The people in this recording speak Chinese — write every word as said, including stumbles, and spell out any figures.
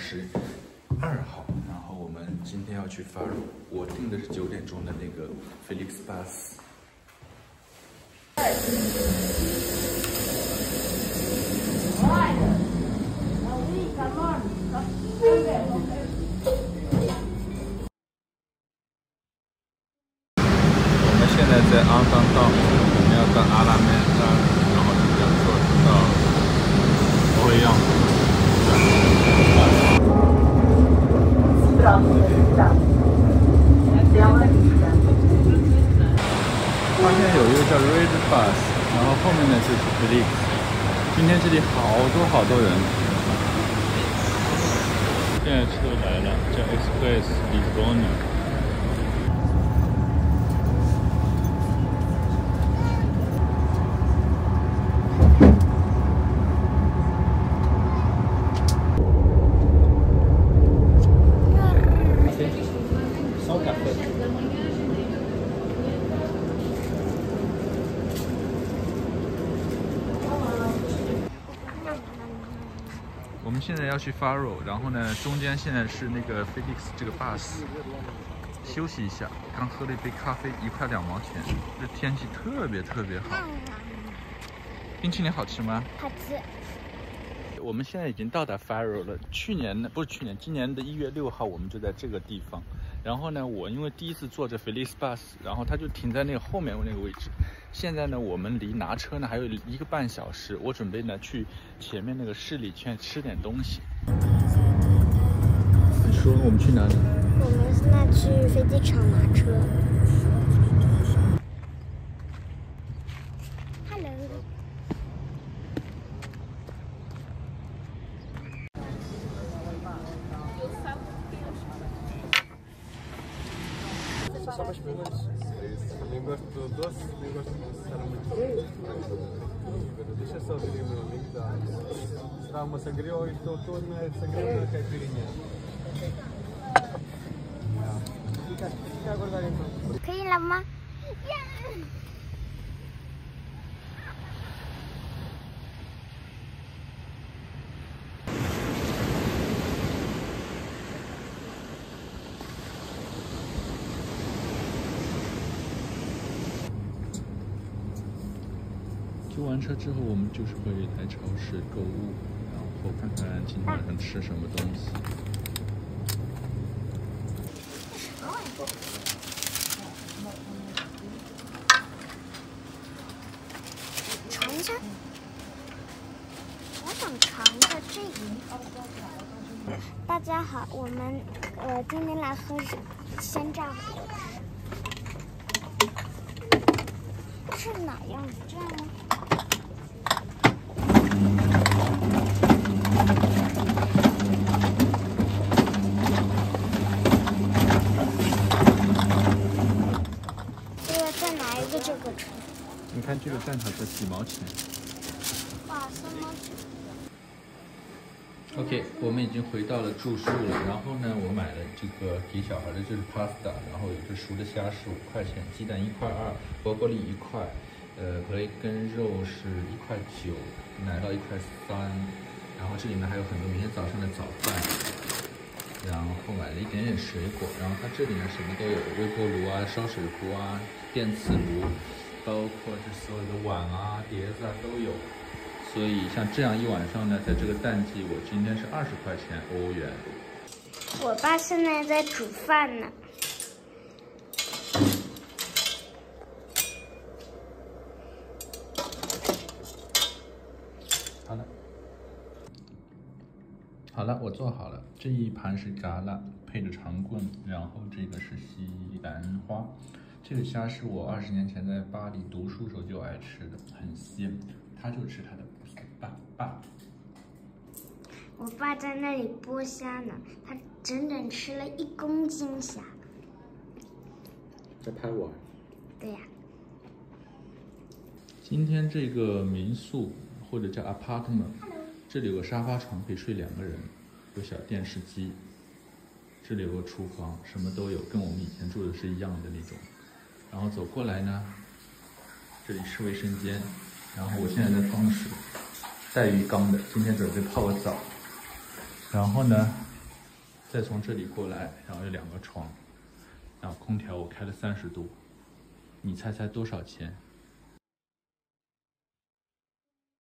十二号，然后我们今天要去 faro， 我订的是九点钟的那个 flix bus。我们现在在昂当道，我们要到阿拉梅达，然后就要坐到欧阳。 发现有一个叫 Red Bus， 然后后面呢就是 Flix。今天这里好多好多人。现在车来了，叫 Express Lisbon。我们现在要去 faro， 然后呢，中间现在是那个 flix 这个 bus， 休息一下。刚喝了一杯咖啡，一块两毛钱。这天气特别特别好。冰淇淋好吃吗？ 好吃。 我们现在已经到达 faro 了。去年呢，不是去年，今年的一月六号，我们就在这个地方。然后呢，我因为第一次坐这 flix bus， 然后它就停在那个后面那个位置。现在呢，我们离拿车呢还有一个半小时。我准备呢去前面那个市里去吃点东西。你说我们去哪里？ 我们现在去飞机场拿车。Hello。 Sabes primas? Nem gosto doce, nem gosto de processar muito. Deixa só ver o meu amigo da. Será uma sangria ou estou todo na sangria da caipirinha? Fica, fica a guardar então. 可以了吗？ 租完车之后，我们就是会来超市购物，然后看看今天晚上吃什么东西。 尝一下，我想尝一下这个。大家好，我们呃今天来喝鲜榨火吃。是哪样子？这样吗？ 这个车， 你看这个蛋挞才几毛钱。 哇，三毛钱。 OK， 我们已经回到了住宿了。然后呢，我买了这个给小孩的，这是 pasta， 然后有只熟的虾是五块钱，鸡蛋一块二，萝卜粒一块，呃，培根肉是一块九，奶酪一块三。然后这里面还有很多明天早上的早饭。 然后买了一点点水果，然后它这里呢什么都有，微波炉啊、烧水壶啊、电磁炉，包括这所有的碗啊、碟子啊都有。所以像这样一晚上呢，在这个淡季，我今天是二十块钱欧元。 我爸现在在煮饭呢。 好了。 好了，我做好了。这一盘是嘎啦，配着长棍，然后这个是西兰花。这个虾是我二十年前在巴黎读书时候就爱吃的，很鲜。他就吃他的爸爸。 我爸在那里剥虾呢，他整整吃了一公斤虾。 在拍我？ 对呀。 今天这个民宿或者叫 apartment。 这里有个沙发床，可以睡两个人，有小电视机。这里有个厨房，什么都有，跟我们以前住的是一样的那种。然后走过来呢，这里是卫生间。然后我现在在放水，带鱼缸的，今天准备泡个澡。然后呢， 再从这里过来，然后有两个床，然后空调我开了三十度，你猜猜多少钱？